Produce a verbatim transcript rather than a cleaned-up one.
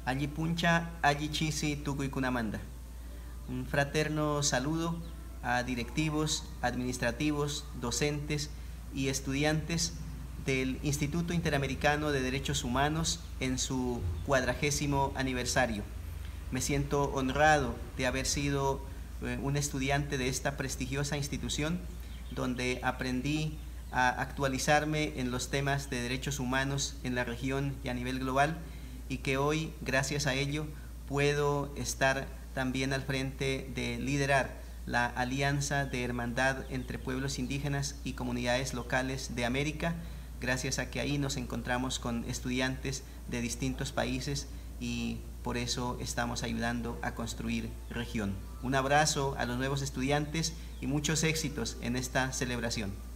Allí puncha, allí chisi, tucuicunamanda. Un fraterno saludo a directivos, administrativos, docentes y estudiantes del Instituto Interamericano de Derechos Humanos en su cuadragésimo aniversario. Me siento honrado de haber sido eh, un estudiante de esta prestigiosa institución, donde aprendí a actualizarme en los temas de derechos humanos en la región y a nivel global, y que hoy, gracias a ello, puedo estar también al frente de liderar la Alianza de Hermandad entre Pueblos Indígenas y Comunidades Locales de América, gracias a que ahí nos encontramos con estudiantes de distintos países y por eso estamos ayudando a construir región. Un abrazo a los nuevos estudiantes y muchos éxitos en esta celebración.